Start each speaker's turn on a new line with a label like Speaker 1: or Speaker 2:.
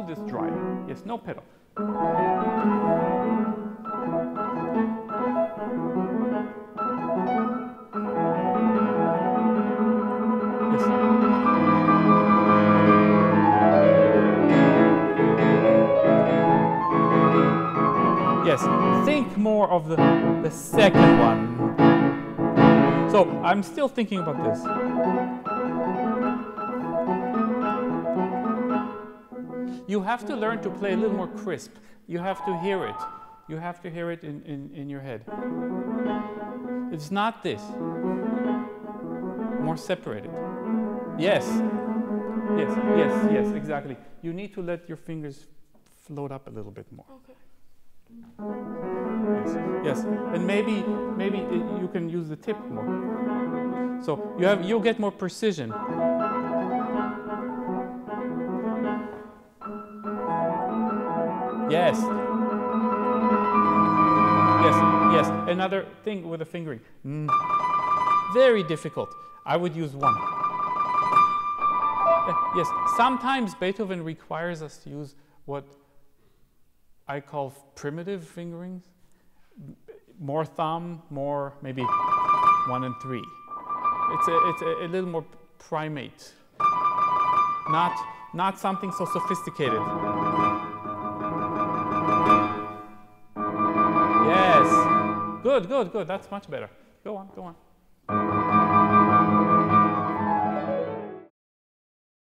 Speaker 1: do this dry. Yes, no pedal. Yes, think more of the second one. So I'm still thinking about this. You have to learn to play a little more crisp. You have to hear it. You have to hear it in your head. It's not this. More separated. Yes. Yes, yes, yes, exactly. You need to let your fingers float up a little bit more.
Speaker 2: Okay.
Speaker 1: Yes, yes. And maybe you can use the tip more. So you'll get more precision. Yes. Yes, yes. Another thing with the fingering. Very difficult. I would use one. Yes, sometimes Beethoven requires us to use what I call primitive fingerings. More thumb, more maybe 1 and 3. It's a little more primate. Not something so sophisticated. Yes. Good, good, good. That's much better. Go on, go on.